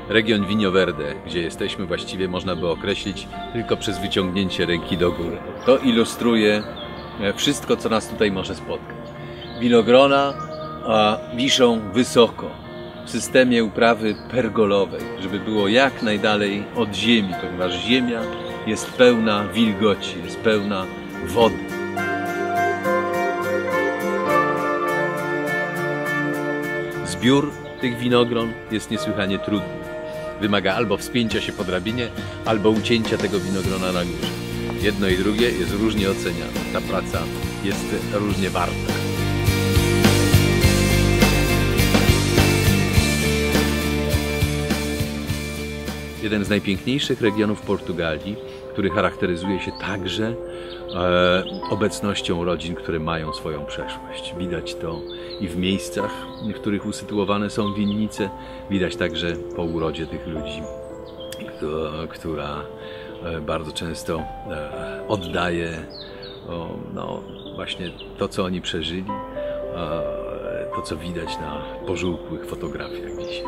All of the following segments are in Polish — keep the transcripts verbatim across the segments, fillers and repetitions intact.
Region Vinho Verde, gdzie jesteśmy, właściwie można by określić tylko przez wyciągnięcie ręki do góry. To ilustruje wszystko, co nas tutaj może spotkać. Winogrona a, wiszą wysoko w systemie uprawy pergolowej, żeby było jak najdalej od ziemi, ponieważ ziemia jest pełna wilgoci, jest pełna wody. Zbiór tych winogron jest niesłychanie trudny. Wymaga albo wspięcia się po drabinie, albo ucięcia tego winogrona na górze. Jedno i drugie jest różnie oceniane. Ta praca jest różnie warta. Jeden z najpiękniejszych regionów Portugalii, który charakteryzuje się także e, obecnością rodzin, które mają swoją przeszłość. Widać to i w miejscach, w których usytuowane są winnice. Widać także po urodzie tych ludzi, która bardzo często oddaje no, właśnie to, co oni przeżyli, to, co widać na pożółkłych fotografiach dzisiaj.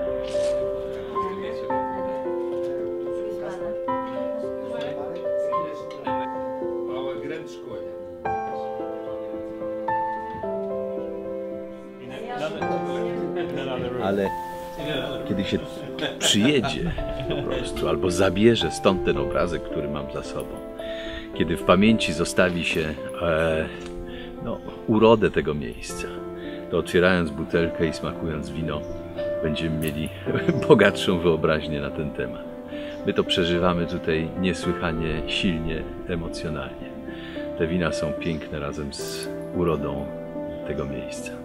Ale kiedy się przyjedzie po prostu, albo zabierze stąd ten obrazek, który mam za sobą, kiedy w pamięci zostawi się e, no, urodę tego miejsca, to otwierając butelkę i smakując wino, będziemy mieli bogatszą wyobraźnię na ten temat. My to przeżywamy tutaj niesłychanie silnie, emocjonalnie. Te wina są piękne razem z urodą tego miejsca.